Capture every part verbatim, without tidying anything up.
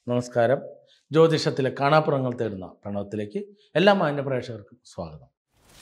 നമസ്കാരം. ജ്യോതിഷത്തിലെ കാണാപ്പുറങ്ങൾ തേടുന്ന പ്രണവത്തിലേക്ക് എല്ലാ മാന്യ പ്രേക്ഷകർക്കും സ്വാഗതം.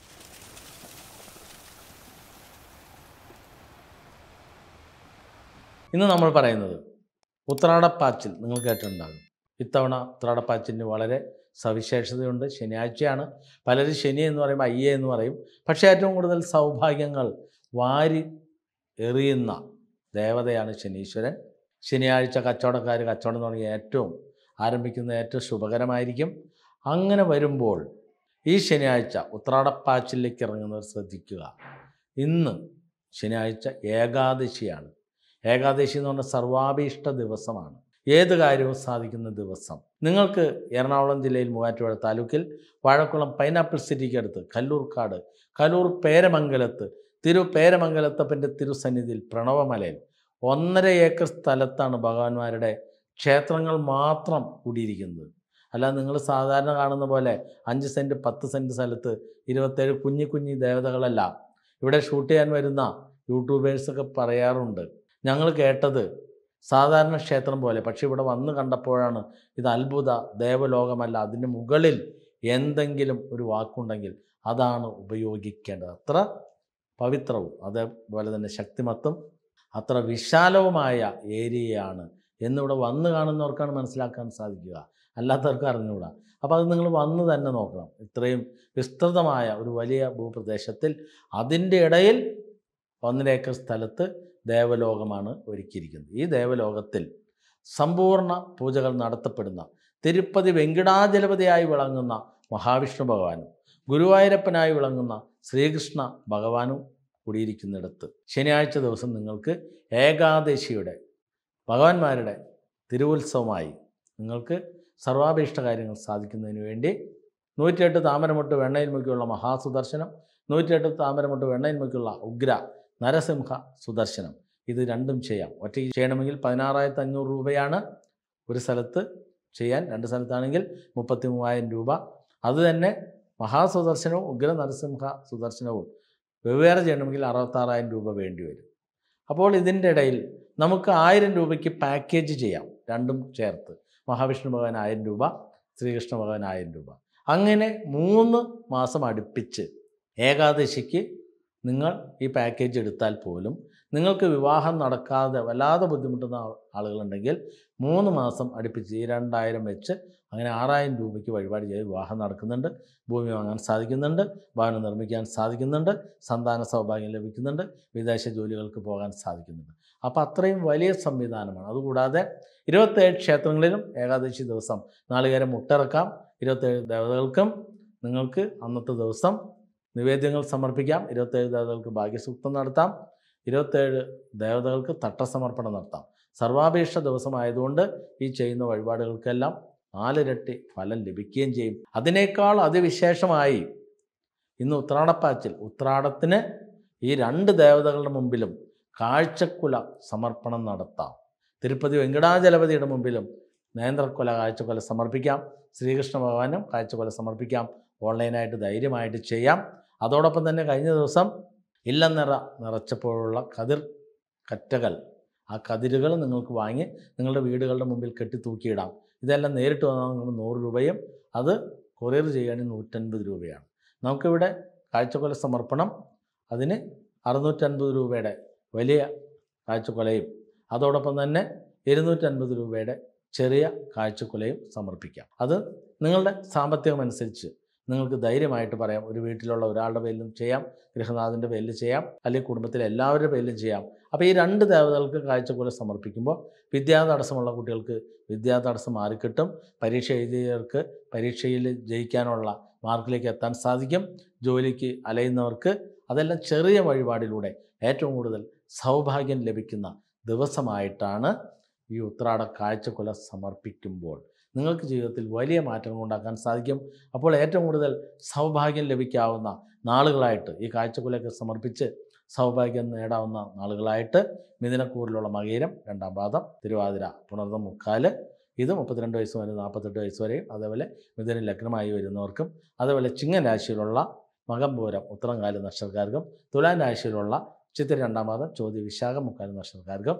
ഇന്ന് നമ്മൾ പറയുന്നത് ഉത്രാടപ്പാച്ചിൽ. നിങ്ങൾ കേട്ടിട്ടുണ്ടാകും. ഇത്തവണ ഉത്രാടപ്പാച്ചിലിന് വളരെ സവിശേഷതയുണ്ട്. ശനിയാഴ്ചയാണ്. പലരും ശനി എന്ന് പറയുമ്പോൾ അയ്യേ എന്ന് പറയും. പക്ഷേ ഏറ്റവും കൂടുതൽ സൗഭാഗ്യങ്ങൾ വാരി എറിയുന്ന ദേവതയാണ് ശനീശ്വരൻ. ശനിയാഴ്ച കച്ചവടക്കാർ കച്ചവടം തുടങ്ങി ഏറ്റവും ആരംഭിക്കുന്ന ഏറ്റവും ശുഭകരമായിരിക്കും. അങ്ങനെ വരുമ്പോൾ ഈ ശനിയാഴ്ച ഉത്രാടപ്പാച്ചിലേക്ക് ഇറങ്ങുന്നവർ ശ്രദ്ധിക്കുക. ഇന്ന് ശനിയാഴ്ച ഏകാദശിയാണ്. ഏകാദശി എന്ന് പറഞ്ഞാൽ സർവാഭീഷ്ട ദിവസമാണ്. ഏത് കാര്യവും സാധിക്കുന്ന ദിവസം. നിങ്ങൾക്ക് എറണാകുളം ജില്ലയിൽ മൂവാറ്റുപുഴ താലൂക്കിൽ വാഴക്കുളം പൈനാപ്പിൾ സിറ്റിക്ക് അടുത്ത് കല്ലൂർക്കാട് കല്ലൂർ പേരമംഗലത്ത് തിരു പേരമംഗലത്തപ്പൻ്റെ തിരുസന്നിധിയിൽ പ്രണവമലയിൽ ഒന്നര ഏക്കർ സ്ഥലത്താണ് ഭഗവാന്മാരുടെ ക്ഷേത്രങ്ങൾ മാത്രം കൂടിയിരിക്കുന്നത്. അല്ലാതെ നിങ്ങൾ സാധാരണ കാണുന്ന പോലെ അഞ്ച് സെൻറ്റ് പത്ത് സെൻറ്റ് സ്ഥലത്ത് ഇരുപത്തേഴ് കുഞ്ഞി കുഞ്ഞി ദേവതകളല്ല. ഇവിടെ ഷൂട്ട് ചെയ്യാൻ വരുന്ന യൂട്യൂബേഴ്സൊക്കെ പറയാറുണ്ട്, ഞങ്ങൾ കേട്ടത് സാധാരണ ക്ഷേത്രം പോലെ, പക്ഷെ ഇവിടെ വന്ന് കണ്ടപ്പോഴാണ് ഇത് അത്ഭുത ദേവലോകമല്ല, അതിന് മുകളിൽ എന്തെങ്കിലും ഒരു വാക്കുണ്ടെങ്കിൽ അതാണ് ഉപയോഗിക്കേണ്ടത്. അത്ര പവിത്രവും അതേപോലെ തന്നെ ശക്തിമത്തും അത്ര വിശാലവുമായ ഏരിയയാണ് എന്നിവിടെ വന്ന് കാണുന്നവർക്കാണ് മനസ്സിലാക്കാൻ സാധിക്കുക, അല്ലാത്തവർക്ക് അറിഞ്ഞുകൂടാ. അപ്പോൾ അത് നിങ്ങൾ വന്ന് തന്നെ നോക്കണം. ഇത്രയും വിസ്തൃതമായ ഒരു വലിയ ഭൂപ്രദേശത്തിൽ അതിൻ്റെ ഇടയിൽ ഒന്നര ഏക്കർ സ്ഥലത്ത് ദേവലോകമാണ് ഒരുക്കിയിരിക്കുന്നത്. ഈ ദേവലോകത്തിൽ സമ്പൂർണ്ണ പൂജകൾ നടത്തപ്പെടുന്ന തിരുപ്പതി വെങ്കിടാചലപതിയായി വിളങ്ങുന്ന മഹാവിഷ്ണു ഭഗവാനും ഗുരുവായൂരപ്പനായി വിളങ്ങുന്ന ശ്രീകൃഷ്ണ ഭഗവാനും കൂടിയിരിക്കുന്നിടത്ത് ശനിയാഴ്ച ദിവസം നിങ്ങൾക്ക് ഏകാദശിയുടെ ഭഗവാന്മാരുടെ തിരുവുത്സവമായി നിങ്ങൾക്ക് സർവാഭീഷ്ട കാര്യങ്ങൾ സാധിക്കുന്നതിന് വേണ്ടി നൂറ്റിയെട്ട് താമരമുട്ട് വെണ്ണയിൽ മുക്കിയുള്ള മഹാസുദർശനം, നൂറ്റിയെട്ട് താമരമുട്ട് വെണ്ണയിൽ മുക്കിയുള്ള ഉഗ്ര നരസിംഹ സുദർശനം, ഇത് രണ്ടും ചെയ്യാം. ഒറ്റയ്ക്ക് ചെയ്യണമെങ്കിൽ പതിനാറായിരത്തി അഞ്ഞൂറ് രൂപയാണ് ഒരു സ്ഥലത്ത് ചെയ്യാൻ. രണ്ട് സ്ഥലത്താണെങ്കിൽ മുപ്പത്തി മൂവായിരം രൂപ. അതുതന്നെ മഹാസുദർശനവും ഉഗ്ര നരസിംഹ സുദർശനവും വെവ്വേറെ ചെയ്യണമെങ്കിൽ അറുപത്താറായിരം രൂപ വേണ്ടി വരും. അപ്പോൾ ഇതിൻ്റെ ഇടയിൽ നമുക്ക് ആയിരം രൂപയ്ക്ക് പാക്കേജ് ചെയ്യാം, രണ്ടും ചേർത്ത്. മഹാവിഷ്ണു ഭഗവാൻ ആയിരം രൂപ, ശ്രീകൃഷ്ണ ഭഗവാൻ ആയിരം രൂപ. അങ്ങനെ മൂന്ന് മാസം അടുപ്പിച്ച് ഏകാദശിക്ക് നിങ്ങൾ ഈ പാക്കേജ് എടുത്താൽ പോലും നിങ്ങൾക്ക് വിവാഹം നടക്കാതെ വല്ലാതെ ബുദ്ധിമുട്ടുന്ന ആളുകളുണ്ടെങ്കിൽ മൂന്ന് മാസം അടുപ്പിച്ച് ഈ രണ്ടായിരം വെച്ച് അങ്ങനെ ആറായിരം രൂപയ്ക്ക് വഴിപാട് ചെയ്ത് വിവാഹം നടക്കുന്നുണ്ട്. ഭൂമി വാങ്ങാൻ സാധിക്കുന്നുണ്ട്, ഭവനം നിർമ്മിക്കാൻ സാധിക്കുന്നുണ്ട്, സന്താന സൗഭാഗ്യം ലഭിക്കുന്നുണ്ട്, വിദേശ ജോലികൾക്ക് പോകാൻ സാധിക്കുന്നുണ്ട്. അപ്പോൾ അത്രയും വലിയ സംവിധാനമാണ്. അതുകൂടാതെ ഇരുപത്തേഴ് ക്ഷേത്രങ്ങളിലും ഏകാദശി ദിവസം നാളികേരം മുട്ടിറക്കാം. ഇരുപത്തേഴ് ദേവതകൾക്കും നിങ്ങൾക്ക് അന്നത്തെ ദിവസം നിവേദ്യങ്ങൾ സമർപ്പിക്കാം. ഇരുപത്തേഴ് ദേവതകൾക്ക് ഭാഗ്യസൂക്തം നടത്താം. ഇരുപത്തേഴ് ദേവതകൾക്ക് തട്ടസമർപ്പണം നടത്താം. സർവാഭീഷ്ട ദിവസമായതുകൊണ്ട് ഈ ചെയ്യുന്ന വഴിപാടുകൾക്കെല്ലാം നാലിരട്ടി ഫലം ലഭിക്കുകയും ചെയ്യും. അതിനേക്കാൾ അതിവിശേഷമായി ഇന്ന് ഉത്രാടപ്പാച്ചിൽ, ഉത്രാടത്തിന് ഈ രണ്ട് ദേവതകളുടെ മുമ്പിലും കാഴ്ചക്കുല സമർപ്പണം നടത്താം. തിരുപ്പതി വെങ്കിടാചലപതിയുടെ മുമ്പിലും നേന്ത്രക്കൊല കാഴ്ചക്കൊല സമർപ്പിക്കാം. ശ്രീകൃഷ്ണ ഭഗവാനും കാഴ്ചക്കൊല സമർപ്പിക്കാം. ഓൺലൈനായിട്ട് ധൈര്യമായിട്ട് ചെയ്യാം. അതോടൊപ്പം തന്നെ കഴിഞ്ഞ ദിവസം ഇല്ലം നിറ നിറച്ചപ്പോഴുള്ള കതിർ കറ്റകൾ, ആ കതിരുകൾ നിങ്ങൾക്ക് വാങ്ങി നിങ്ങളുടെ വീടുകളുടെ മുമ്പിൽ കെട്ടി തൂക്കിയിടാം. ഇതെല്ലാം നേരിട്ട് വന്നാൽ നിങ്ങൾ നൂറ് രൂപയും അത് കൊറിയർ ചെയ്യുകയാണെങ്കിൽ നൂറ്റൻപത് രൂപയാണ്. നമുക്കിവിടെ കാഴ്ചക്കൊല സമർപ്പണം അതിന് അറുന്നൂറ്റൻപത് രൂപയുടെ വലിയ കാഴ്ചക്കൊലയും അതോടൊപ്പം തന്നെ ഇരുന്നൂറ്റൻപത് രൂപയുടെ ചെറിയ കാഴ്ചക്കൊലയും സമർപ്പിക്കാം. അത് നിങ്ങളുടെ സാമ്പത്തികമനുസരിച്ച് നിങ്ങൾക്ക് ധൈര്യമായിട്ട് പറയാം. ഒരു വീട്ടിലുള്ള ഒരാളുടെ പേരിലും ചെയ്യാം, ഗൃഹനാഥൻ്റെ പേരിൽ ചെയ്യാം, അല്ലെങ്കിൽ കുടുംബത്തിലെ എല്ലാവരുടെ പേരിലും ചെയ്യാം. അപ്പോൾ ഈ രണ്ട് ദേവതകൾക്ക് കാഴ്ചക്കൊല സമർപ്പിക്കുമ്പോൾ വിദ്യാതടസ്സമുള്ള കുട്ടികൾക്ക് വിദ്യാതടസ്സം മാറിക്കിട്ടും. പരീക്ഷ എഴുതിയവർക്ക് പരീക്ഷയിൽ ജയിക്കാനുള്ള മാർക്കിലേക്ക് എത്താൻ സാധിക്കും. ജോലിക്ക് അലയുന്നവർക്ക് അതെല്ലാം ചെറിയ വഴിപാടിലൂടെ ഏറ്റവും കൂടുതൽ സൗഭാഗ്യം ലഭിക്കുന്ന ദിവസമായിട്ടാണ് ഈ ഉത്രാട കാഴ്ചക്കൊല സമർപ്പിക്കുമ്പോൾ നിങ്ങൾക്ക് ജീവിതത്തിൽ വലിയ മാറ്റങ്ങൾ ഉണ്ടാക്കാൻ സാധിക്കും. അപ്പോൾ ഏറ്റവും കൂടുതൽ സൗഭാഗ്യം ലഭിക്കാവുന്ന നാളുകളായിട്ട് ഈ കാഴ്ചക്കൊലയൊക്കെ സമർപ്പിച്ച് സൗഭാഗ്യം നേടാവുന്ന നാളുകളായിട്ട് മിഥുനക്കൂറിലുള്ള മകയിരം, രണ്ടാം പാദം, തിരുവാതിര, പുണർദം, മുക്കാല്, ഇത് മുപ്പത്തിരണ്ട് വയസ്സ് വരെ നാൽപ്പത്തെട്ട് വയസ്സ് വരെയും, അതേപോലെ മിഥുന ലഗ്നമായി വരുന്നവർക്കും, അതേപോലെ ചിങ്ങൻ രാശിയിലുള്ള മകം, പൂരം, ഉത്തരം കാല് നക്ഷത്രക്കാർക്കും, തുലാം രാശിയിലുള്ള ചിത്തിര രണ്ടാം പാദം, ചോതി, വിശാഖം, മുക്കാല് നക്ഷത്രക്കാർക്കും,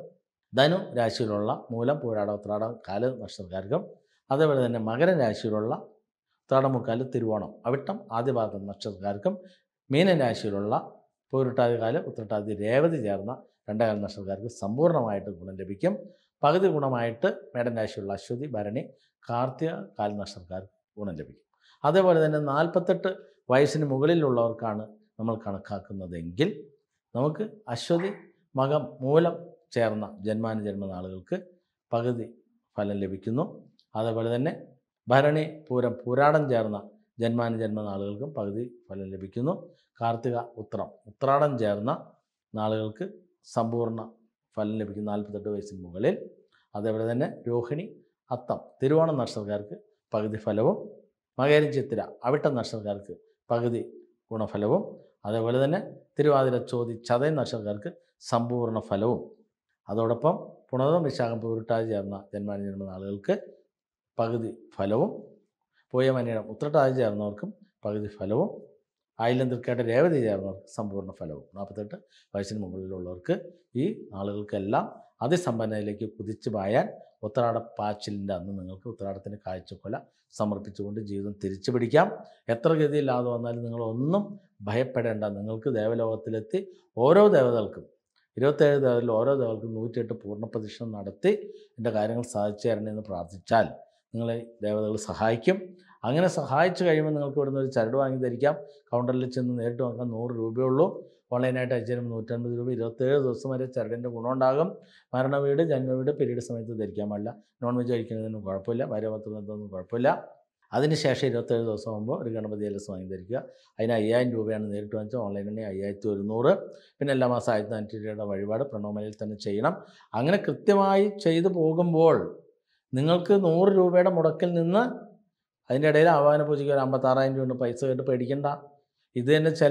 ധനു രാശിയിലുള്ള മൂലം, പൂരാടം, ഉത്രാടം, കാല് നക്ഷത്രക്കാർക്കും അതേപോലെ തന്നെ മകര രാശിയിലുള്ള ഉത്രാടം, മുക്കാല്, തിരുവോണം, അവിട്ടം, ആദ്യഭാഗം നക്ഷത്രക്കാർക്കും മീനൻ രാശിയിലുള്ള പൂരുട്ടാതി, കാല്, ഉത്രട്ടാതി, രേവതി ചേർന്ന രണ്ടേകാൽ നക്ഷത്രക്കാർക്ക് സമ്പൂർണ്ണമായിട്ട് ഗുണം ലഭിക്കും. പകുതി ഗുണമായിട്ട് മേടൻ രാശിയുള്ള അശ്വതി, ഭരണി, കാർത്തിക, കാൽ നക്ഷത്രക്കാർക്ക് ഗുണം ലഭിക്കും. അതേപോലെ തന്നെ നാൽപ്പത്തെട്ട് വയസ്സിന് മുകളിലുള്ളവർക്കാണ് നമ്മൾ കണക്കാക്കുന്നതെങ്കിൽ നമുക്ക് അശ്വതി, മകം, മൂലം ചേർന്ന ജന്മാനുജന്മ നാളുകൾക്ക് പകുതി ഫലം ലഭിക്കുന്നു. അതേപോലെ തന്നെ ഭരണി, പൂരം, പൂരാടം ചേർന്ന ജന്മാനുജന്മ നാളുകൾക്കും പകുതി ഫലം ലഭിക്കുന്നു. കാർത്തിക, ഉത്രം, ഉത്രാടം ചേർന്ന നാളുകൾക്ക് സമ്പൂർണ്ണ ഫലം ലഭിക്കും നാൽപ്പത്തെട്ട് വയസ്സിന് മുകളിൽ. അതേപോലെ തന്നെ രോഹിണി, അത്തം, തിരുവോണം നക്ഷത്രക്കാർക്ക് പകുതി ഫലവും, മകേരം, ചിത്തിര, അവിട്ടം നക്ഷത്രക്കാർക്ക് പകുതി ഗുണഫലവും, അതേപോലെ തന്നെ തിരുവാതിര, ചോതി, ചതയം നക്ഷത്രക്കാർക്ക് സമ്പൂർണ്ണ ഫലവും, അതോടൊപ്പം പുണർദം, വിശാഖം, പൂരുട്ടാതി ചേർന്ന ജന്മാനുജന്മ നാളുകൾക്ക് പകുതി ഫലവും, പൂയമനീരം, ഉത്രട്ടാതി ചേർന്നവർക്കും പകുതി ഫലവും, ആയില്യം, തൃക്കേട്ട, രേവതി ചേർന്നവർക്ക് സമ്പൂർണ്ണ ഫലവും. നാൽപ്പത്തെട്ട് വയസ്സിന് മുകളിലുള്ളവർക്ക് ഈ നാളുകൾക്കെല്ലാം അതിസമ്പന്നതയിലേക്ക് കുതിച്ചു പായാൻ ഉത്രാടപ്പാച്ചിലിൻ്റെ അന്ന് നിങ്ങൾക്ക് ഉത്രാടത്തിൻ്റെ കാഴ്ചക്കൊല സമർപ്പിച്ചുകൊണ്ട് ജീവിതം തിരിച്ചു പിടിക്കാം. എത്ര ഗതിയില്ലാതെ വന്നാലും നിങ്ങളൊന്നും ഭയപ്പെടേണ്ട. നിങ്ങൾക്ക് ദേവലോകത്തിലെത്തി ഓരോ ദേവതകൾക്കും ഇരുപത്തേഴ് ദേവതകളിൽ ഓരോ ദേവതകൾക്കും നൂറ്റിയെട്ട് പൂർണ്ണ പ്രദക്ഷിണം നടത്തി എൻ്റെ കാര്യങ്ങൾ സാധിച്ചു തരണമെന്ന് പ്രാർത്ഥിച്ചാൽ നിങ്ങളെ ദേവതകൾ സഹായിക്കും. അങ്ങനെ സഹായിച്ചു കഴിയുമ്പോൾ നിങ്ങൾക്ക് ഇവിടുന്ന് ഒരു ചരട് വാങ്ങി ധരിക്കാം. കൗണ്ടറിൽ ചെന്ന് നേരിട്ട് വാങ്ങാൻ നൂറ് രൂപയുള്ളൂ. ഓൺലൈനായിട്ട് അയച്ചു തരുമ്പോൾ നൂറ്റൻപത് രൂപ. ഇരുപത്തേഴ് ദിവസം വരെ ചരടിൻ്റെ ഗുണമുണ്ടാകും. മരണവീട്, ജന്മവീട്, പീരീഡ് സമയത്ത് ധരിക്കാൻ പാടില്ല. നോൺ വെജ് കഴിക്കുന്നതിനും കുഴപ്പമില്ല, ഭാര്യാഭർത്തൃബന്ധമൊന്നും കുഴപ്പമില്ല. അതിനുശേഷം ഇരുപത്തേഴ് ദിവസം ആകുമ്പോൾ ഒരു ഗണപതി എലസ് വാങ്ങി ധരിക്കുക. അതിന് അയ്യായിരം രൂപയാണ് നേരിട്ട് വാങ്ങിച്ചാൽ, ഓൺലൈനിൽ അയ്യായിരത്തി ഒരുന്നൂറ്. പിന്നെ എല്ലാ മാസം ആയിരത്തി നാനൂറ്റി രൂപയുടെ വഴിപാട് പ്രണവമലയിൽ തന്നെ ചെയ്യണം. അങ്ങനെ കൃത്യമായി ചെയ്തു പോകുമ്പോൾ നിങ്ങൾക്ക് നൂറ് രൂപയുടെ മുടക്കിൽ നിന്ന് അതിൻ്റെ ഇടയിൽ ആവാഹന പൂജയ്ക്ക് ഒരു അമ്പത്താറായിരം രൂപ പൈസ കേട്ട് പേടിക്കണ്ട. ഇത് തന്നെ ചില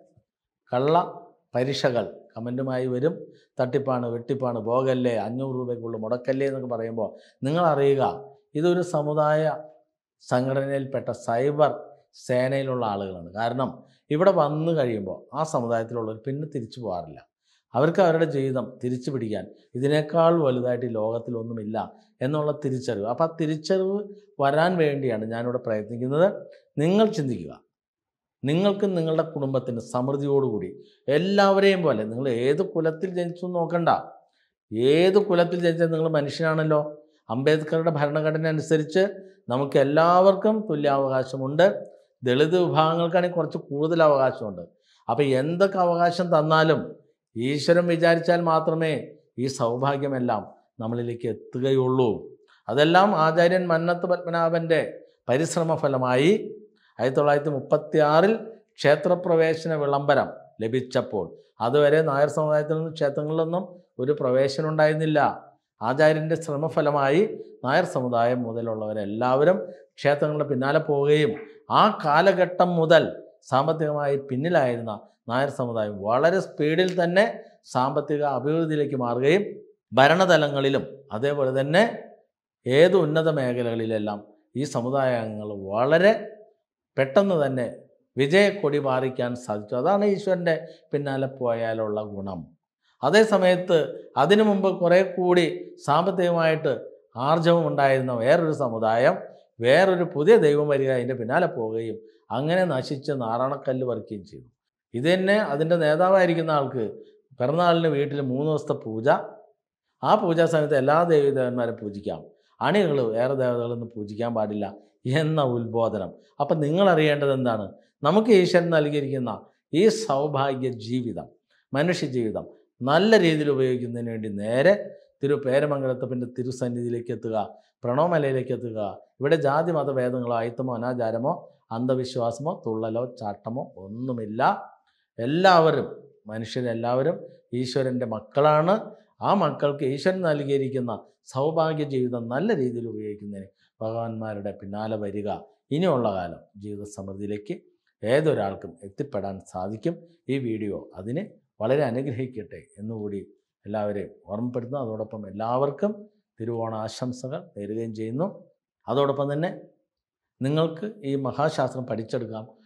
കള്ള പരീക്ഷകൾ കമൻറ്റുമായി വരും. തട്ടിപ്പാണ്, വെട്ടിപ്പാണ്, പോകല്ലേ, അഞ്ഞൂറ് രൂപയ്ക്കുള്ള മുടക്കല്ലേ എന്നൊക്കെ പറയുമ്പോൾ നിങ്ങൾ അറിയുക, ഇതൊരു സമുദായ സംഘടനയിൽപ്പെട്ട സൈബർ സേനയിലുള്ള ആളുകളാണ്. കാരണം ഇവിടെ വന്നു കഴിയുമ്പോൾ ആ സമുദായത്തിലുള്ളവർ പിന്നെ തിരിച്ചു പോകാറില്ല. അവർക്ക് അവരുടെ ജീവിതം തിരിച്ചു പിടിക്കാൻ ഇതിനേക്കാൾ വലുതായിട്ട് ഈ ലോകത്തിലൊന്നുമില്ല എന്നുള്ള തിരിച്ചറിവ്. അപ്പോൾ ആ തിരിച്ചറിവ് വരാൻ വേണ്ടിയാണ് ഞാനിവിടെ പ്രയത്നിക്കുന്നത്. നിങ്ങൾ ചിന്തിക്കുക, നിങ്ങൾക്കും നിങ്ങളുടെ കുടുംബത്തിന് സമൃദ്ധിയോടുകൂടി എല്ലാവരെയും പോലെ, നിങ്ങൾ ഏത് കുലത്തിൽ ജനിച്ചു നോക്കണ്ട, ഏത് കുലത്തിൽ ജനിച്ചാൽ നിങ്ങൾ മനുഷ്യനാണല്ലോ. അംബേദ്കറുടെ ഭരണഘടന അനുസരിച്ച് നമുക്ക് എല്ലാവർക്കും തുല്യാവകാശമുണ്ട്. ദളിത് വിഭാഗങ്ങൾക്കാണെങ്കിൽ കുറച്ച് കൂടുതൽ അവകാശമുണ്ട്. അപ്പോൾ എന്തൊക്കെ അവകാശം തന്നാലും ഈശ്വരൻ വിചാരിച്ചാൽ മാത്രമേ ഈ സൗഭാഗ്യമെല്ലാം നമ്മളിലേക്ക് എത്തുകയുള്ളൂ. അതെല്ലാം ആചാര്യൻ മന്നത്ത് പത്മനാഭൻ്റെ പരിശ്രമ ഫലമായി ആയിരത്തി തൊള്ളായിരത്തി മുപ്പത്തി ആറിൽ ക്ഷേത്രപ്രവേശന വിളംബരം ലഭിച്ചപ്പോൾ അതുവരെ നായർ സമുദായത്തിൽ നിന്നും ക്ഷേത്രങ്ങളിലൊന്നും ഒരു പ്രവേശനം ഉണ്ടായിരുന്നില്ല. ആചാര്യൻ്റെ ശ്രമഫലമായി നായർ സമുദായം മുതലുള്ളവരെല്ലാവരും ക്ഷേത്രങ്ങളുടെ പിന്നാലെ പോവുകയും ആ കാലഘട്ടം മുതൽ സാമ്പത്തികമായി പിന്നിലായിരുന്ന നായർ സമുദായം വളരെ സ്പീഡിൽ തന്നെ സാമ്പത്തിക അഭിവൃദ്ധിയിലേക്ക് മാറുകയും ഭരണതലങ്ങളിലും അതേപോലെ തന്നെ ഏത് ഉന്നത മേഖലകളിലെല്ലാം ഈ സമുദായാംഗങ്ങൾ വളരെ പെട്ടെന്ന് തന്നെ വിജയക്കൊടി പാറിക്കാൻ സാധിച്ചു. അതാണ് ഈശ്വരൻ്റെ പിന്നാലെ പോയാലുള്ള ഗുണം. അതേ സമയത്ത് അതിനു മുമ്പ് കുറേ കൂടി സാമ്പത്തികമായിട്ട് ആർജവം ഉണ്ടായിരുന്ന വേറൊരു സമുദായം വേറൊരു പുതിയ ദൈവം വരിക അതിൻ്റെ പിന്നാലെ പോവുകയും അങ്ങനെ നശിച്ച് നാറാണക്കല്ല് പറിക്കുകയും ചെയ്തു. ഇത് തന്നെ അതിൻ്റെ നേതാവായിരിക്കുന്ന ആൾക്ക് പിറന്നാളിന് വീട്ടിൽ മൂന്ന് ദിവസത്തെ പൂജ, ആ പൂജാ സമയത്ത് എല്ലാ ദേവീദേവന്മാരെ പൂജിക്കാം, അണികൾ വേറെ ദേവതകളൊന്നും പൂജിക്കാൻ പാടില്ല എന്ന ഉത്ബോധനം. അപ്പം നിങ്ങൾ അറിയേണ്ടത് എന്താണ്? നമുക്ക് ഈശ്വരൻ നൽകിയിരിക്കുന്ന ഈ സൗഭാഗ്യ ജീവിതം, മനുഷ്യ ജീവിതം നല്ല രീതിയിൽ ഉപയോഗിക്കുന്നതിന് വേണ്ടി നേരെ തിരു പേരമംഗലത്തപ്പൻ്റെ തിരുസന്നിധിയിലേക്ക് എത്തുക, പ്രണവമലയിലേക്ക് എത്തുക. ഇവിടെ ജാതി മതഭേദങ്ങളോ അയിത്തമോ അനാചാരമോ അന്ധവിശ്വാസമോ തുള്ളലോ ചാട്ടമോ ഒന്നുമില്ല. എല്ലാവരും മനുഷ്യരെല്ലാവരും ഈശ്വരൻ്റെ മക്കളാണ്. ആ മക്കൾക്ക് ഈശ്വരൻ നൽകിയിരിക്കുന്ന സൗഭാഗ്യ ജീവിതം നല്ല രീതിയിൽ ഉപയോഗിക്കുന്നതിന് ഭഗവാന്മാരുടെ പിന്നാലെ വരിക. ഇനിയുള്ള കാലം ജീവിത സമൃദ്ധിയിലേക്ക് ഏതൊരാൾക്കും എത്തിപ്പെടാൻ സാധിക്കും. ഈ വീഡിയോ അതിന് വളരെ അനുഗ്രഹിക്കട്ടെ എന്നുകൂടി എല്ലാവരെയും ഓർമ്മപ്പെടുത്തുന്നു. അതോടൊപ്പം എല്ലാവർക്കും തിരുവോണ ആശംസകൾ നേരുകയും ചെയ്യുന്നു. അതോടൊപ്പം തന്നെ നിങ്ങൾക്ക് ഈ മഹാശാസ്ത്രം പഠിച്ചെടുക്കാം,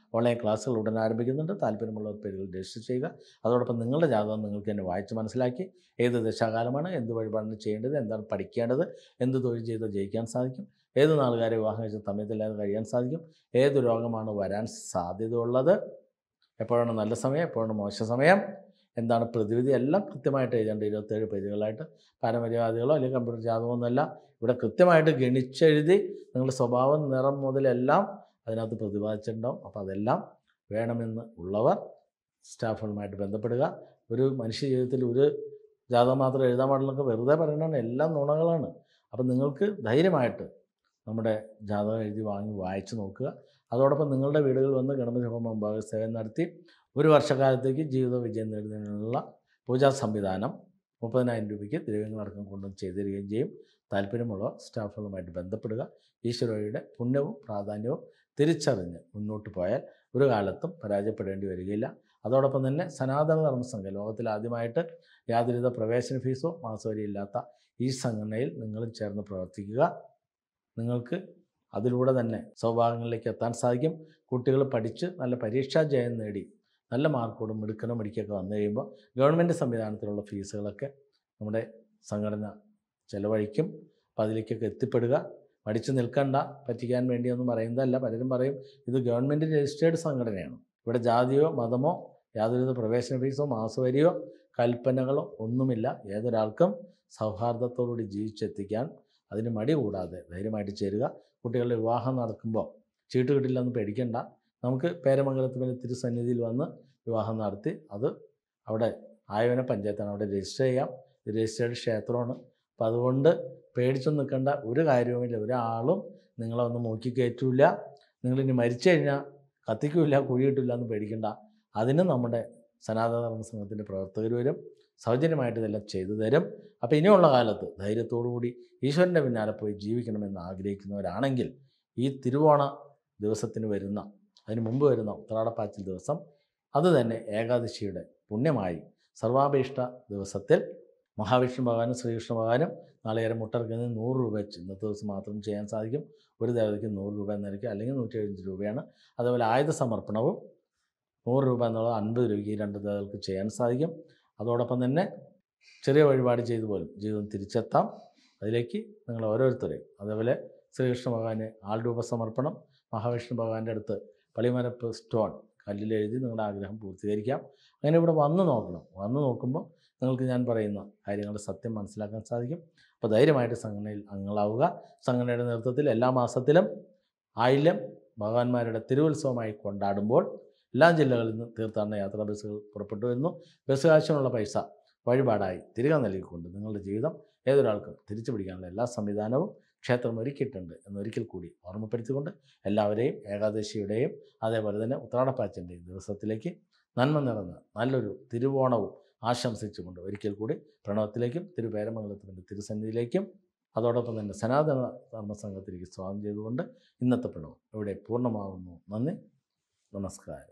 ഓൺലൈൻ ക്ലാസ്സുകൾ ഉടൻ ആരംഭിക്കുന്നുണ്ട്. താല്പര്യമുള്ളവർ പേരുകൾ രജിസ്റ്റർ ചെയ്യുക. അതോടൊപ്പം നിങ്ങളുടെ ജാതകം നിങ്ങൾക്ക് തന്നെ വായിച്ച് മനസ്സിലാക്കി ഏത് ദശാകാലമാണ്, എന്ത് വഴിപാടാണ് ചെയ്യേണ്ടത്, എന്താണ് പഠിക്കേണ്ടത്, എന്ത് തൊഴിൽ ചെയ്ത് ജയിക്കാൻ സാധിക്കും, ഏത് നാളുകാരെ വിവാഹം കഴിച്ച് തമ്മിലില്ലാതെ കഴിയാൻ സാധിക്കും, ഏത് രോഗമാണ് വരാൻ സാധ്യതയുള്ളത്, എപ്പോഴാണ് നല്ല സമയം, എപ്പോഴാണ് മോശം സമയം, എന്താണ് പ്രതിവിധി, എല്ലാം കൃത്യമായിട്ട് എഴുതേണ്ട ഇരുപത്തേഴ് പേജുകളായിട്ട്. പാരമ്പര്യവാദികളോ അല്ലെങ്കിൽ കമ്പ്യൂട്ടർ ജാതകമൊന്നുമല്ല, ഇവിടെ കൃത്യമായിട്ട് ഗണിച്ചെഴുതി നിങ്ങളുടെ സ്വഭാവം, നിറം മുതലെല്ലാം അതിനകത്ത് പ്രതിപാദിച്ചിട്ടുണ്ടാവും. അപ്പോൾ അതെല്ലാം വേണമെന്ന് ഉള്ളവർ സ്റ്റാഫുകളുമായിട്ട് ബന്ധപ്പെടുക. ഒരു മനുഷ്യ ജീവിതത്തിൽ ഒരു ജാതകം മാത്രം എഴുതാൻ പാടില്ലൊക്കെ വെറുതെ പറയുന്നതാണ്, എല്ലാം നുണകളാണ്. അപ്പം നിങ്ങൾക്ക് ധൈര്യമായിട്ട് നമ്മുടെ ജാതകം എഴുതി വാങ്ങി വായിച്ച് നോക്കുക. അതോടൊപ്പം നിങ്ങളുടെ വീടുകളിൽ വന്ന് ഗണപതി ഹോമം മുമ്പാകെ സേവനം നടത്തി ഒരു വർഷക്കാലത്തേക്ക് ജീവിത വിജയം നേടുന്നതിനുള്ള പൂജാ സംവിധാനം മുപ്പതിനായിരം രൂപയ്ക്ക് തിരുവനന്തപുരം കൊണ്ടുവന്ന് ചെയ്തു തരികയും ചെയ്യും. താല്പര്യമുള്ള സ്റ്റാഫുകളുമായിട്ട് ബന്ധപ്പെടുക. ഈശ്വരയുടെ പുണ്യവും പ്രാധാന്യവും തിരിച്ചറിഞ്ഞ് മുന്നോട്ട് പോയാൽ ഒരു കാലത്തും പരാജയപ്പെടേണ്ടി വരികയില്ല. അതോടൊപ്പം തന്നെ സനാതന ധർമ്മസംഘം ലോകത്തിൽ ആദ്യമായിട്ട് യാതൊരുവിധ പ്രവേശന ഫീസോ മാസവരിയില്ലാത്ത ഈ സംഘടനയിൽ നിങ്ങളും ചേർന്ന് പ്രവർത്തിക്കുക. നിങ്ങൾക്ക് അതിലൂടെ തന്നെ സൗഭാഗ്യങ്ങളിലേക്ക് എത്താൻ സാധിക്കും. കുട്ടികൾ പഠിച്ച് നല്ല പരീക്ഷാ ജയം നേടി നല്ല മാർക്കോടും മിടുക്കനോ മിടിക്കൊക്കെ വന്നു കഴിയുമ്പോൾ ഗവൺമെൻറ് സംവിധാനത്തിലുള്ള ഫീസുകളൊക്കെ നമ്മുടെ സംഘടന ചിലവഴിക്കും. അപ്പോൾ അതിലേക്കൊക്കെ എത്തിപ്പെടുക. മടിച്ചു നിൽക്കണ്ട, പറ്റിക്കാൻ വേണ്ടിയൊന്നും പറയുന്നതല്ല. പലരും പറയും ഇത് ഗവൺമെൻറ് രജിസ്റ്റേർഡ് സംഘടനയാണ്, ഇവിടെ ജാതിയോ മതമോ യാതൊരുവിധ പ്രവേശന ഫീസോ മാസവരിയോ കൽപ്പനകളോ ഒന്നുമില്ല. ഏതൊരാൾക്കും സൗഹാർദ്ദത്തോടുകൂടി ജീവിച്ചെത്തിക്കാൻ അതിന് മടി കൂടാതെ ധൈര്യമായിട്ട് ചേരുക. കുട്ടികളുടെ വിവാഹം നടക്കുമ്പോൾ ചീട്ട് കിട്ടില്ലെന്ന് പേടിക്കേണ്ട. നമുക്ക് പേരമംഗലത്തിന് തിരുസന്നിധിയിൽ വന്ന് വിവാഹം നടത്തി അത് അവിടെ ആയോന പഞ്ചായത്താണ്, അവിടെ രജിസ്റ്റർ ചെയ്യാം. രജിസ്റ്റേർഡ് ക്ഷേത്രമാണ്. അപ്പം അതുകൊണ്ട് പേടിച്ചൊന്നും നിൽക്കേണ്ട ഒരു കാര്യവുമില്ല. ഒരാളും നിങ്ങളെ ഒന്നും നോക്കി കയറ്റില്ല. നിങ്ങളിനി മരിച്ചു കഴിഞ്ഞാൽ കത്തിക്കില്ല, കുഴിയിട്ടില്ല എന്ന് പേടിക്കേണ്ട. അതിന് നമ്മുടെ സനാതന ധർമ്മ സംഘത്തിൻ്റെ പ്രവർത്തകർ വരും, സൗജന്യമായിട്ട് ഇതെല്ലാം ചെയ്തു തരും. അപ്പോൾ ഇനിയുള്ള കാലത്ത് ധൈര്യത്തോടുകൂടി ഈശ്വരൻ്റെ പിന്നാലെ പോയി ജീവിക്കണമെന്ന് ആഗ്രഹിക്കുന്നവരാണെങ്കിൽ ഈ തിരുവോണ ദിവസത്തിന് വരുന്ന അതിന് മുമ്പ് വരുന്ന ഉത്രാടപ്പാച്ചിൽ ദിവസം, അതുതന്നെ ഏകാദശിയുടെ പുണ്യമായി സർവാഭീഷ്ട ദിവസത്തിൽ മഹാവിഷ്ണു ഭഗവാനും ശ്രീകൃഷ്ണ ഭഗവാനും നാളികേരം മുട്ടർക്കുന്നതിന് നൂറ് രൂപ വെച്ച് ഇന്നത്തെ ദിവസം മാത്രം ചെയ്യാൻ സാധിക്കും. ഒരു ദേവതയ്ക്ക് നൂറ് രൂപ എന്ന നിലയ്ക്ക്, അല്ലെങ്കിൽ നൂറ്റി എഴുപത് രൂപയാണ്. അതുപോലെ ആയുധ സമർപ്പണവും നൂറ് രൂപ എന്നുള്ളത് അൻപത് രൂപയ്ക്ക് ഈ രണ്ട് ദേവതകൾക്ക് ചെയ്യാൻ സാധിക്കും. അതോടൊപ്പം തന്നെ ചെറിയ വഴിപാട് ചെയ്തു പോലും ജീവിതം തിരിച്ചെത്താം. അതിലേക്ക് നിങ്ങൾ ഓരോരുത്തരെയും, അതേപോലെ ശ്രീകൃഷ്ണ ഭഗവാന് ആൾരൂപ സമർപ്പണം, മഹാവിഷ്ണു ഭഗവാന്റെ അടുത്ത് പളിമരപ്പ് സ്റ്റോൺ കല്ലിലെഴുതി നിങ്ങളുടെ ആഗ്രഹം പൂർത്തീകരിക്കാം. അങ്ങനെ ഇവിടെ വന്ന് നോക്കണം. വന്ന് നോക്കുമ്പോൾ നിങ്ങൾക്ക് ഞാൻ പറയുന്ന കാര്യങ്ങളുടെ സത്യം മനസ്സിലാക്കാൻ സാധിക്കും. അപ്പോൾ ധൈര്യമായിട്ട് സംഘടനയിൽ അംഗങ്ങളാവുക. സംഘടനയുടെ നേതൃത്വത്തിൽ എല്ലാ മാസത്തിലും ആയില്യം ഭഗവാന്മാരുടെ തിരുവുത്സവമായി കൊണ്ടാടുമ്പോൾ എല്ലാ ജില്ലകളിൽ നിന്ന് തീർത്ഥാടന യാത്രാ ബസ്സുകൾ പുറപ്പെട്ടു വരുന്നു. ബസ് കാശിനുള്ള പൈസ വഴിപാടായി തിരികെ നൽകിക്കൊണ്ട് നിങ്ങളുടെ ജീവിതം ഏതൊരാൾക്കും തിരിച്ചു പിടിക്കാനുള്ള എല്ലാ സംവിധാനവും ക്ഷേത്രം ഒരുക്കിയിട്ടുണ്ട് എന്നൊരിക്കൽ കൂടി ഓർമ്മപ്പെടുത്തിക്കൊണ്ട് എല്ലാവരെയും ഏകാദശിയുടെയും അതേപോലെ തന്നെ ഉത്രാടപ്പാച്ചിൻ്റെയും ദിവസത്തിലേക്ക് നന്മ നിറഞ്ഞ നല്ലൊരു തിരുവോണവും ആശംസിച്ചുകൊണ്ട് ഒരിക്കൽ കൂടി പ്രണവത്തിലേക്കും തിരുപേരമംഗലത്തിൻ്റെ തിരുസന്നിധിയിലേക്കും അതോടൊപ്പം തന്നെ സനാതന ധർമ്മസംഘത്തിലേക്ക് സ്വാഗതം ചെയ്തുകൊണ്ട് ഇന്നത്തെ പ്രണവം ഇവിടെ പൂർണ്ണമാകുന്നു. നന്ദി, നമസ്കാരം.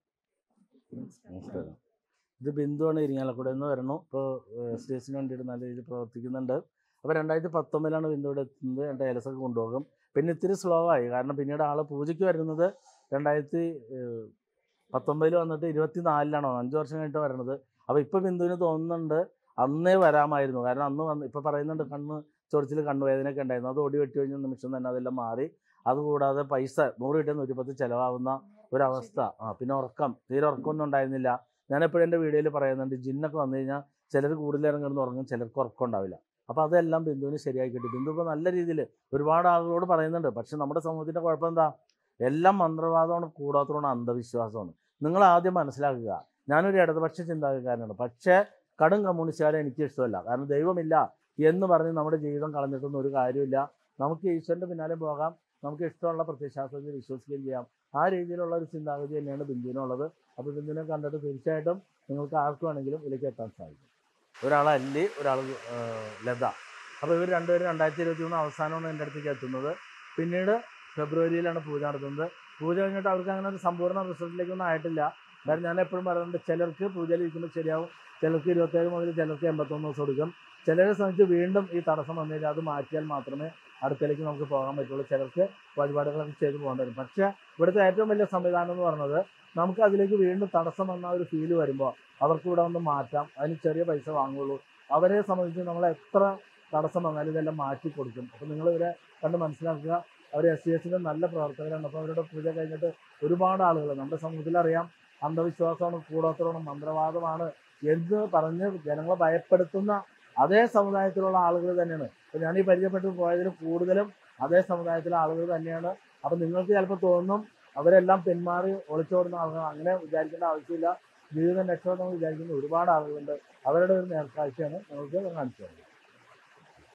നമസ്കാരം. ഇത് ബിന്ദുവാണ് ഇരിങ്ങാലക്കുടയിൽ നിന്ന് വരണു. ഇപ്പോൾ സ്റ്റേഷന് വേണ്ടിയിട്ട് നല്ല രീതിയിൽ പ്രവർത്തിക്കുന്നുണ്ട്. അപ്പോൾ രണ്ടായിരത്തി പത്തൊമ്പതിലാണ് ബിന്ദുവിടെ എത്തുന്നത്. എൻ്റെ ഏലസൊക്കെ കൊണ്ടുപോകും. പിന്നെ ഇത്തിരി സ്ലോ ആയി, കാരണം പിന്നീട് ആൾ പൂജയ്ക്ക് വരുന്നത് രണ്ടായിരത്തി പത്തൊമ്പതിൽ വന്നിട്ട് ഇരുപത്തി നാലിലാണോ അഞ്ച് വർഷം കഴിഞ്ഞിട്ട് വരണത്. അപ്പോൾ ഇപ്പോൾ ബിന്ദുവിന് തോന്നുന്നുണ്ട് അന്നേ വരാമായിരുന്നു. കാരണം അന്ന് വന്ന് ഇപ്പോൾ പറയുന്നുണ്ട് കണ്ണ് ചൊറിച്ചിൽ കണ്ണുവേദനയൊക്കെ ഉണ്ടായിരുന്നു. അത് ഓടി വെട്ടി കഴിഞ്ഞ നിമിഷം തന്നെ അതെല്ലാം മാറി. അതുകൂടാതെ പൈസ നൂറ് കിട്ടിയ നൂറ്റിപ്പത്ത് ചിലവാകുന്ന ഒരവസ്ഥ. ആ പിന്നെ ഉറക്കം, തീരെ ഉറക്കമൊന്നും ഉണ്ടായിരുന്നില്ല. ഞാനെപ്പോഴും എൻ്റെ വീഡിയോയിൽ പറയുന്നുണ്ട്, ജിന്നൊക്കെ വന്നു കഴിഞ്ഞാൽ ചിലർ കൂടുതൽ നേരം കിടന്ന് ഉറങ്ങും, ചിലർക്ക് ഉറക്കം ഉണ്ടാവില്ല. അപ്പോൾ അതെല്ലാം ബിന്ദുവിന് ശരിയായി കിട്ടി. ബിന്ദു ഇപ്പോൾ നല്ല രീതിയിൽ ഒരുപാട് ആളുകളോട് പറയുന്നുണ്ട്. പക്ഷെ നമ്മുടെ സമൂഹത്തിൻ്റെ കുഴപ്പം എന്താ? എല്ലാം മന്ത്രവാദമാണ്, കൂടാത്തതാണ് അന്ധവിശ്വാസമാണ്. നിങ്ങൾ ആദ്യം മനസ്സിലാക്കുക, ഞാനൊരു ഇടതുപക്ഷ ചിന്താഗതിക്കാരനാണ്. പക്ഷേ കടും കമ്മ്യൂണിസ്റ്റുകാരെ എനിക്ക് ഇഷ്ടമല്ല. കാരണം ദൈവമില്ല എന്ന് പറഞ്ഞ് നമ്മുടെ ജീവിതം കളഞ്ഞിട്ടൊന്നും ഒരു കാര്യമില്ല. നമുക്ക് ഈശ്വരൻ്റെ പിന്നാലെ പോകാം, നമുക്ക് ഇഷ്ടമുള്ള പ്രത്യയശാസ്ത്രത്തിൽ വിശ്വസിക്കുകയും ചെയ്യാം. ആ രീതിയിലുള്ള ഒരു ചിന്താഗതി തന്നെയാണ് ബിന്ദുവിനുള്ളത്. അപ്പോൾ ബിന്ദുവിനെ കണ്ടിട്ട് തീർച്ചയായിട്ടും നിങ്ങൾക്ക് ആർക്ക് വേണമെങ്കിലും ഇതിലേക്ക് എത്താൻ സാധിക്കും. ഒരാൾ അല്ലി, ഒരാൾ ലത. അപ്പോൾ ഇവർ രണ്ടുപേരും രണ്ടായിരത്തി ഇരുപത്തി മൂന്ന് അവസാനമാണ് എൻ്റെ അടുത്തേക്ക് എത്തുന്നത്. പിന്നീട് ഫെബ്രുവരിയിലാണ് പൂജ നടത്തുന്നത്. പൂജ കഴിഞ്ഞിട്ട് അവർക്ക് അങ്ങനെ ഒരു സമ്പൂർണ്ണ റിസൾട്ടിലേക്കൊന്നും ആയിട്ടില്ല. കാരണം ഞാൻ എപ്പോഴും പറയുന്നുണ്ട്, ചിലർക്ക് പൂജയിൽ ഇരിക്കുമ്പോൾ ശരിയാവും, ചിലർക്ക് ഇരുപത്തേഴ് മുതൽ ചിലർക്ക് എൺപത്തൊന്ന് ദിവസം എടുക്കും. ചിലരെ സംബന്ധിച്ച് വീണ്ടും ഈ തടസ്സം വന്നു കഴിഞ്ഞാൽ അത് മാറ്റിയാൽ മാത്രമേ അടുക്കലേക്ക് നമുക്ക് പോകാൻ പറ്റുള്ളൂ. ചിലർക്ക് വഴിപാടുകളൊക്കെ ചെയ്ത് പോകേണ്ടി വരും. പക്ഷേ ഇവിടുത്തെ ഏറ്റവും വലിയ സംവിധാനം എന്ന് പറയുന്നത് നമുക്ക് അതിലേക്ക് വീണ്ടും തടസ്സം വന്ന ഒരു ഫീല് വരുമ്പോൾ അവർക്ക് ഇവിടെ ഒന്ന് മാറ്റാം. അതിന് ചെറിയ പൈസ വാങ്ങുള്ളൂ. അവരെ സംബന്ധിച്ച് നമ്മൾ എത്ര തടസ്സം വന്നാലും ഇതെല്ലാം മാറ്റി കൊടുക്കും. അപ്പോൾ നിങ്ങൾ ഇവരെ കണ്ട് മനസ്സിലാക്കുക. അവർ എസ് സി എസിൻ്റെ നല്ല പ്രവർത്തകരാണ്. അപ്പോൾ അവരുടെ പൂജ കഴിഞ്ഞിട്ട് ഒരുപാട് ആളുകൾ നമ്മുടെ സമൂഹത്തിൽ അറിയാം അന്ധവിശ്വാസമാണ്, കൂടോത്രമാണ്, മന്ത്രവാദമാണ് എന്ന് പറഞ്ഞ് ജനങ്ങളെ ഭയപ്പെടുത്തുന്ന അതേ സമുദായത്തിലുള്ള ആളുകൾ തന്നെയാണ്. അപ്പോൾ ഞാൻ ഈ പരിചയപ്പെട്ട് പോയതിൽ കൂടുതലും അതേ സമുദായത്തിലെ ആളുകൾ തന്നെയാണ്. അപ്പം നിങ്ങൾക്ക് ചിലപ്പോൾ തോന്നും അവരെല്ലാം പിന്മാറി ഒളിച്ചോടുന്ന ആളുകൾ. അങ്ങനെ വിചാരിക്കേണ്ട ആവശ്യമില്ല. ജീവിതം രക്ഷപ്പെടണമെന്ന് വിചാരിക്കുന്ന ഒരുപാട് ആളുകളുണ്ട്. അവരുടെ ഒരു നേർക്കാഴ്ചയാണ് നിങ്ങൾക്ക് കാണിച്ചു തരുന്നത്.